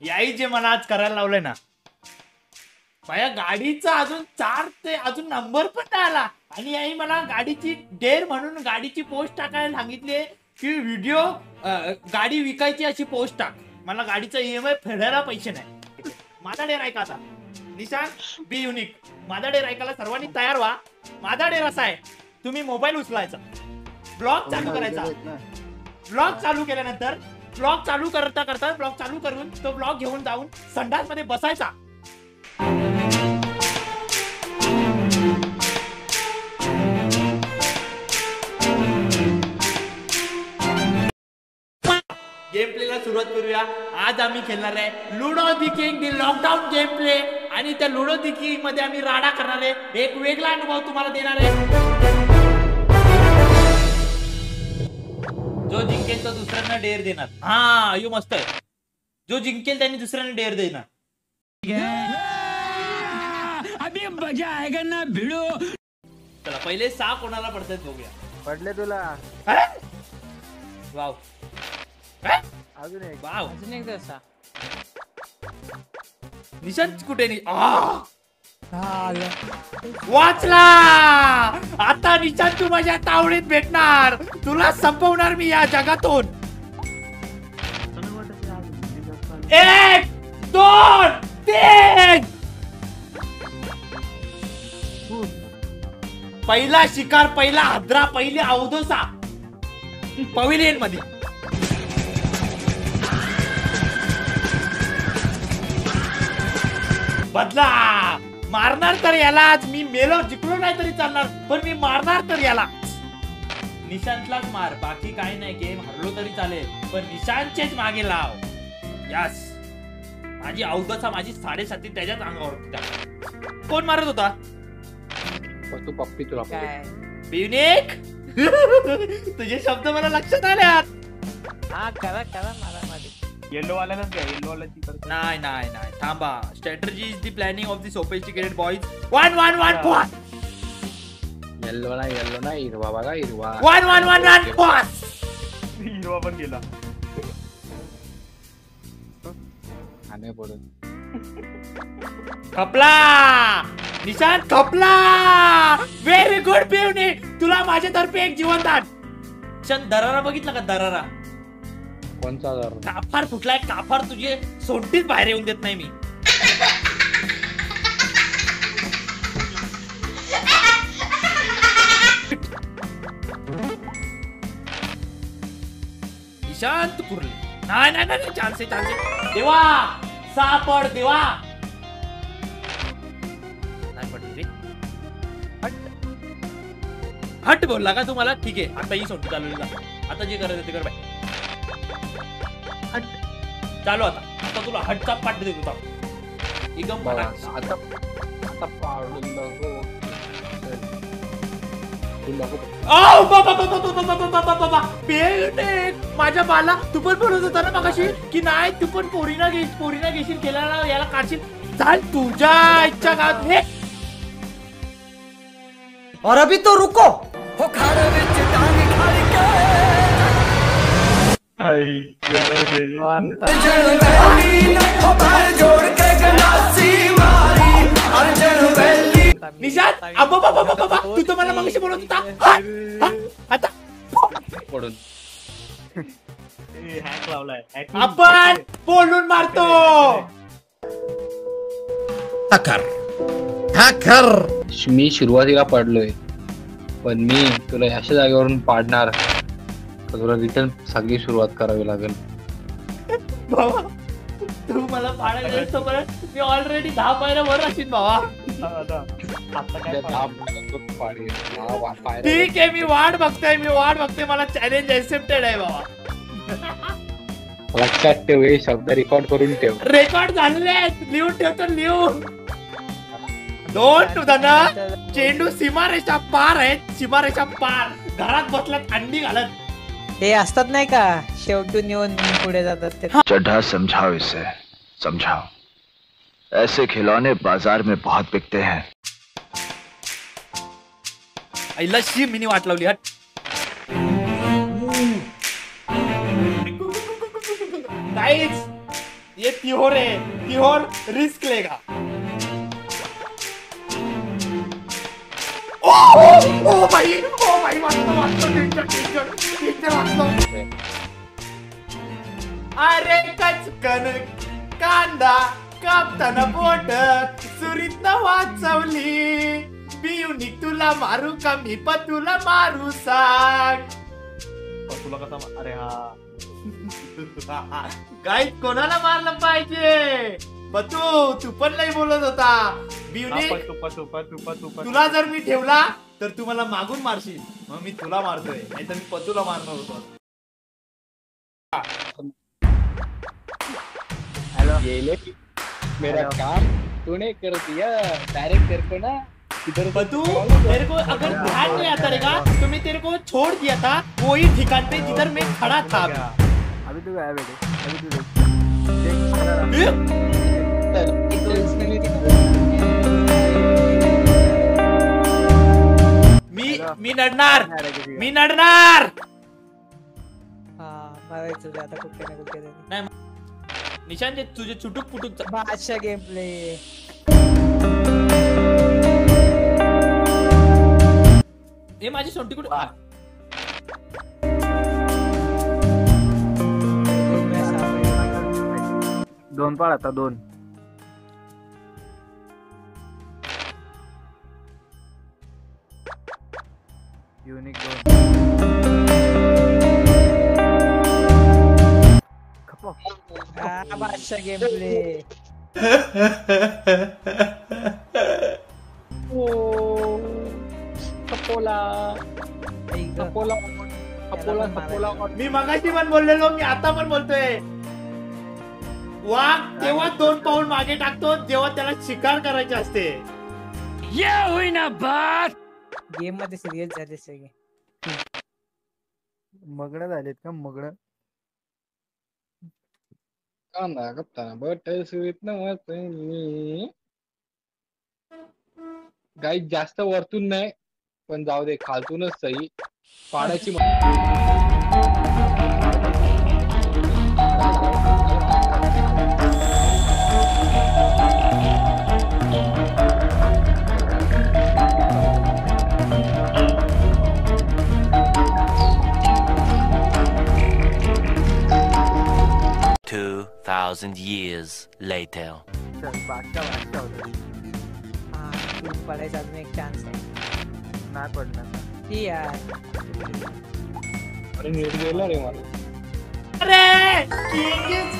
याही जे मला आज करायला लावलंय ना, माझ्या गाडीचा अजून नंबर पण नाही आला आणि याही मला गाडीची डेअर म्हणून गाडीची पोस्ट टाकायला सांगितली की व्हिडिओ गाडी विकायची अशी पोस्ट टाक. मला गाडीचा EMI फेडायला पैसे नाही. माझा डेअर ऐका आता. निशांत बी युनिक, माझा डेअर ऐकायला सर्वांनी तयार व्हा. माझा डेअर असा आहे, तुम्ही मोबाईल उचलायचा, ब्लॉग चालू करायचा, ब्लॉग चालू केल्यानंतर ब्लॉग चालू करता ब्लॉग चालू करून तो ब्लॉग घेऊन जाऊन संडास मध्ये बसायचा. गेम प्लेला सुरुवात करूया. आज आम्ही खेळणार आहे ludo the king the lockdown game play आणि त्या लुडो दी किंग मध्ये आम्ही राडा करणार आहे. एक वेगळा अनुभव तुम्हाला देणार आहे. जो जिंकेल तो दुसऱ्यांना डेअर देणार. हा यो मस्त आहे. जो जिंकेल त्यांनी दुसऱ्यांना डेअर देणार. अभी मजा आएगा ना भिड़ो. चला पहिले 6 कोणाला पडतात बघूया. पडले तुला. वाव अजून एक. वाव अजून एक तसा. निशांत कुठे वाचला. आता निशांत तू माझ्या तावडीत भेटणार. तुला संपवणार मी या जगातून. 1 2 3. पहिला शिकार, पहिला हादरा, पहिले अवधोसा पवेलियन मध्ये. बदला मारणार तर यालाच. मी मेलो जिंकलो नाही तरी चालणार, पण मी मारणार तर याला. निशांतलाच मार, बाकी काही नाही. गेम हरलो तरी चालेल, पण निशांतचेच मागे लाव. यस, माझी अवधसा, माझी 7.5 त्याच्याच अंगावर. कोण मारत होता? तू पप्पी तुला काय युनिक. तुझे शब्द मला लक्षात आल्यात. हा करा मला मध्ये. येलो वाल्यालाच घ्या. येलो वाल्याची नाही नाही नाही थांबा. Strategy is the planning of the sophisticated boys. 1 1 1 4. Yellow नाही हिरवा बघा. हिरवा 1 1 1 1 4. हिरवा पण गेला. आणे पडून खपला. निशांत खपला. व्हेरी गुड पिवनी. तुला माझ्यातर्फे एक जीवनदान. निशांत दरारा बघितला का? दरारा कोणचा काफार फुटलाय. काफार तुझे सोंटीत बाहेर येऊन देत नाही मी. निशांत कुरले. नाही चान्स आहे. देवा सापड देवा. नाही पडली रे. हट बोलला का तुम्हाला? ठीक आहे, आता ही सोंटी चालवली जा. आता जे करायचं ते कर बाय. हट चालू. आता तुला हटचा पाठ देत होता. एकदम आता पाडून माझ्या बाला. तू पण बोलत होता ना मगाशी की नाही तू पण पोरीना घेशील केला याला काढशील. चाल तुझ्या इच्छा का. हे और अभी तो रुको. हो खाड़ विच टांग खड़ के अर्जन वैली हो पैर जोड़ के गनासी मारी. अर्जन वैली. निशांत बाबा तू तर मला मगाशी बोलत होता. आता पडून हॅक लावलाय. आपण बोलून मारतो. मी सुरुवातीला पडलोय, पण मी तुला अशा जागेवरून पाडणार तर तुला रिटर्न सगळी सुरुवात करावी लागेल. बाबा तू मला पाडायला असतो पण मी ऑलरेडी 10 पायऱ्या वर असेल बाबा. ठीक आहे, मी वाट बघतोय. मला चॅलेंज एक्सेप्टेड आहे बाबा. लक्षात ठेव, हे शब्द रेकॉर्ड करून ठेव. रेकॉर्ड झालेले आहेत. लिहून ठेवतो. डोंट धना. चेंडू सीमारेषा पार आहेत. सीमारेषा पार. घरात बसल्यात अंडी घालत. ते असतात नाही का शेवटून येऊन पुढे जातात ते. चड्ढा समझाओ इसे, समझाओ. ऐसे खिलौने बाजार में बहुत बिकते हैं. आईला शी मिनी वाट लावली. हट. गाइस ये तिहोर है, तिहोर रिस्क लेगा. ओ भाई वाचतो. अरे कचकन कांदा कापताना बोट सुरीत वाचवली. बियुनी तुला मारू का मी तुला मारू सांग. तुला कसा अरे हा काय कोणाला मारलं पाहिजे. तू पण नाही बोलत होता. बियुनी तुला जर मी ठेवला तर तू मला मागून मारशील. मग मी तुला मारतोय नाही तर मी पतूला मारणार होतो. ये मेरा काम तूने कर दिया. डायरेक्ट तेरे को ना इधर पतू मेरे को अगर ध्यान नहीं आता रहेगा तो मैं तेरे को छोड़ दिया था वही ठिकान पे जिधर मैं खड़ा था. अभी तो गया बेटे, अभी तो मी नडणार. हा मारायचं ते आता कुठे ना कुठे तरी. निशांत तुझे चुटूक पुटूक बादशाह गेम प्ले. हे माझी सोंटी कुठे. दोन पाळ आता 2. युनिक 2. बादशाह गेम प्ले. मी मगाशी पण बोललेलो मी आता पण बोलतोय. वाघ तेव्हा 2 पाऊल मागे टाकतो जेव्हा त्याला शिकार करायची असते. गेम मध्ये सिरियस झाले सगळे. मगड झालेत का मगड. कांदा कापताना बट सुरीत वाचवली. गाई जास्त वरतून नाही पण जाऊ दे खालतूनच सही पाण्याची. years later. बादशाह होता. हा तू पडायचा अजून एक चान्स आहे. नाही पडणार. ती यार अरे नीट गेला रे मला. अरे किंग इज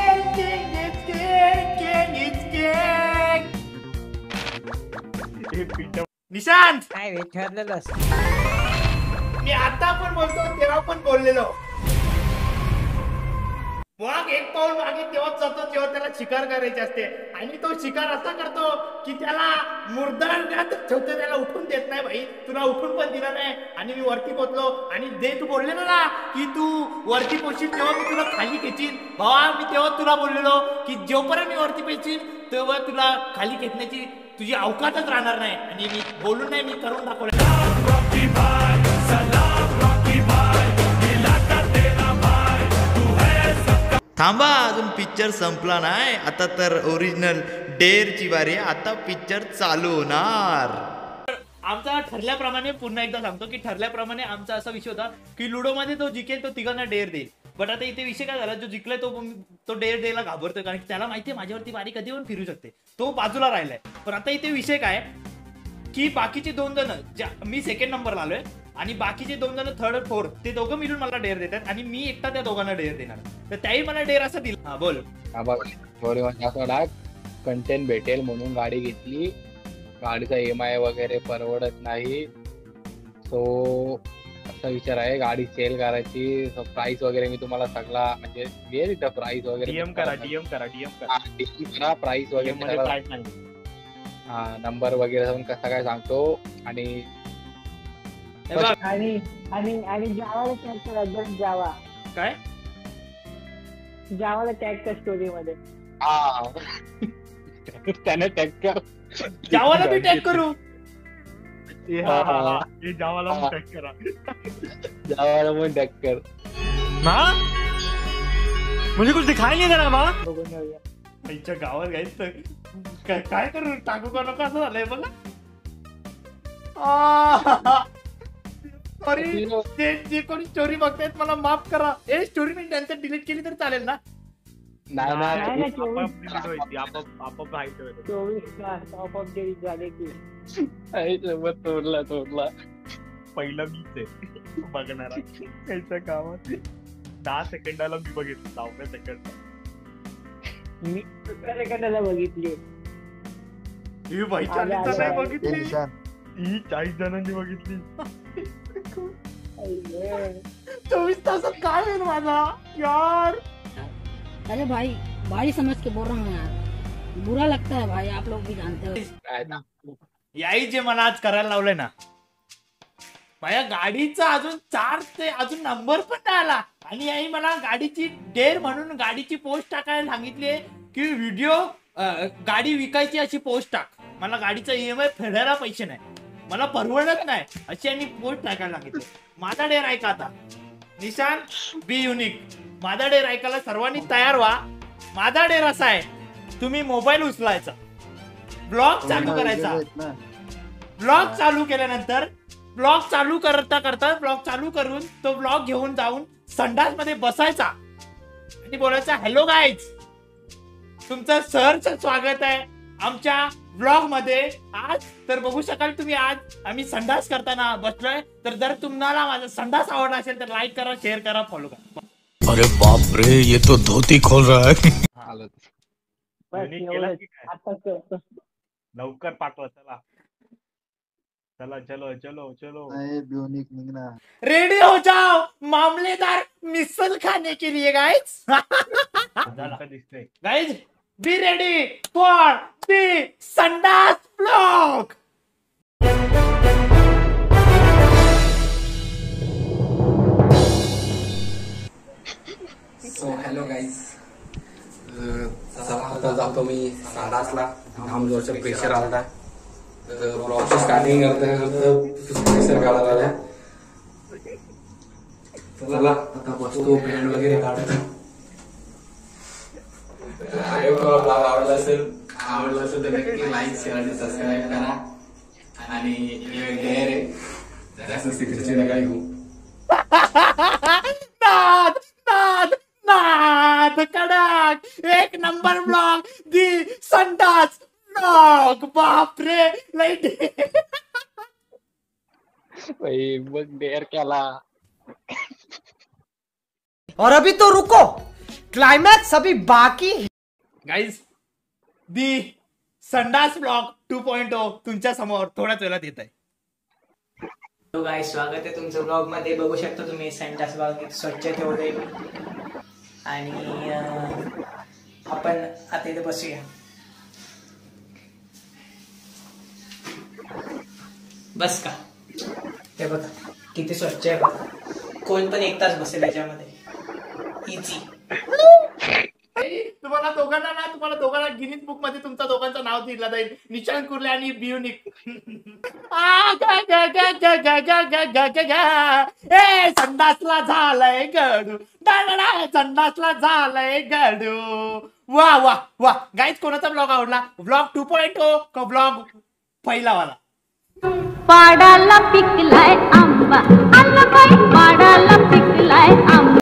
किंग. निशांत काय रे ठरलेलं असतं. मी आता पण बोलतो तेव्हा पण बोललेलो. वाघ 1 पाऊल मागे तेव्हाच जातो जेव्हा त्याला शिकार करायची असते. आणि तो शिकार असा करतो की त्याला मुर्दांगात ठेवतो. त्याला उठून देत नाही. भाई तुला उठून पण दिला नाही आणि मी वरती पोचलो. आणि जे तू बोललेलो ना की तू वरती पोचशील तेव्हा मी तुला खाली खेचीन. भावा मी तेव्हा तुला बोललेलो की जोपर्यंत मी वरती पोचीन तेव्हा तुला खाली खेचण्याची तुझी अवकाशच राहणार नाही. आणि मी बोलून नाही मी करून दाखवलं. थांबा अजून पिक्चर संपला नाही. आता तर ओरिजिनल डेअरची बारी. आता पिक्चर चालू होणार. आमचा ठरल्याप्रमाणे पुन्हा एकदा सांगतो की ठरल्याप्रमाणे आमचा असा विषय होता की लुडो मध्ये तो जिंकेल तो तिघांना डेअर देईल. बट आता इथे विषय काय झाला. जो जिंकलाय तो डेअर द्यायला घाबरतोय कारण की त्याला माहितीये माझ्यावरती बारी कधी पण फिरू शकते. तो बाजूला राहिलाय. पण आता इथे विषय काय की बाकीचे 2 जण मी 2nd नंबरला आलोय आणि बाकीचे 2 जण 3rd 4th ते दोघं मिळून मला डेअर देतात आणि मी एकटा त्या दोघांना डेअर देणार. तर त्याही मला डेअर असं दिला. हा बोल. कंटेंट भेटेल म्हणून गाडी घेतली. गाडीचा EMI वगैरे परवडत नाही. सो असा विचार आहे गाडी सेल करायची. प्राइस वगैरे मी तुम्हाला सगळा म्हणजे इथं प्राइस वगैरे DM करा प्राइस वगैरे हा नंबर वगैरे जाऊन कसा काय सांगतो. आणि जावाला टॅग करा. जावा काय जावाला टॅग कर स्टोरी मध्ये. त्याने टॅग कर. जावाला मी टॅग करू. जावाला पण टॅग करा. जावाला पण टॅग कर. मुझे कुछ दिखाई नहीं दे रहा माँ. बघून घेऊया. आईच्या गावात गायचं काय करू टाकू का नको असं झालंय बघा. सॉरी जे कोणी स्टोरी बघतायत मला माफ करा. ए स्टोरी मी त्यांचं डिलीट केली तर चालेल ना? नाही नाही आपोआप delete व्हायची, आपोआप व्हायचं. 24 तास आपोआप delete झाले की. आई सोबत तोडला पहिलं मीच आहे बघणारा याच्या गावात. 10 सेकंदाला मी बघितलं, 10व्या सेकंड. मी सेकंदाला बघितली. ही बाई चालीस नाही बघितली. ही 40 जणांनी बघितली. 24 तासात काय होईल माझा यार. अरे भाई भारी समझ के बोल रहा हूँ यार, बुरा लगता है भाई, आप लोग भी जानते हो. याई जे मला आज करायला लावलंय ना, माझ्या गाडीचा अजून नंबर पण नाही आला आणि याई मला गाडीची डेअर म्हणून गाडीची पोस्ट टाकायला सांगितली की व्हिडिओ गाडी विकायची अशी पोस्ट टाक. मला गाडीचा EMI फेडायला पैसे नाही, मला परवडत नाही अशी यांनी पोस्ट टाकायला सांगितली. माझा डेअर ऐका आता. निशान बी युनिक माझा डेअर ऐकायला सर्वांनी तयार व्हा. माझा डेअर असा आहे, तुम्ही मोबाईल उचलायचा, ब्लॉग चालू करायचा. ब्लॉग चालू केल्यानंतर ब्लॉग चालू करून तो ब्लॉग घेऊन जाऊन संडास मध्ये बसायचा आणि बोलायचा हॅलो गाईज, तुमचं सहर्ष स्वागत आहे आमच्या ब्लॉग मध्ये. आज तर बघू शकाल तुम्ही, आज आम्ही संडास करताना बसलोय. तर जर तुम्हाला माझा संडास आवडला असेल तर लाईक करा, शेअर करा, फॉलो करा. अरे बाप रे, ये तो धोती खोल रहा है. केलं की काय? लवकर पाठवा. चला चलो. रेडी हो जाओ मामलेदार मिसल खाने के लिए गाइस. दिसतंय guys be ready for the Sunday's vlog. So hello guys, आता जातो मी संडासला. घाम जोरचं प्रेशर आला. ब्लॉगची स्टार्टिंग करता प्रेशर काढायला आल्या. चला आता बसतो, ब्रँड वगैरे काढतो. ब्लॉग आवडला असेल तर नक्की लाईक, शेअर आणि सबस्क्राईब करा. आणि गैर आहे जास्त सिक्रेटची नका घेऊ. नाद कडक एक नंबर ब्लॉग दी संडास ब्लॉग. बापरे लाईट बघ डेअर केला. और अभी तो रुको, क्लाइमैक्स अभी बाकी. गाईज दी संडास ब्लॉग 2.0 तुमच्या समोर थोड्याच वेळात येत आहे. हॅलो गाईस, स्वागत आहे तुमचं ब्लॉग मध्ये. बघू शकता तुम्ही संडास भाग किती स्वच्छ ठेवले. आणि आपण आता इथे बसूया. बस का ते बघा किती स्वच्छ आहे बघा. कोण पण 1 तास बसेल याच्यामध्ये इझी. तुम्हाला दोघांना गिनीज बुक मध्ये तुमच्या दोघांचं नाव दिलं जाईल. निशांत कुर्ले आणि बियुनिक. ए संडासला झालंय गडू, संडासला झालंय गडू. वा वा वा गाईज, कोणाचा ब्लॉग आवडला? ब्लॉग 2.0 का ब्लॉग पहिलावाला? पाडाला पिकलाय आंबा, आंबा पाडाला पिकलाय आंबा.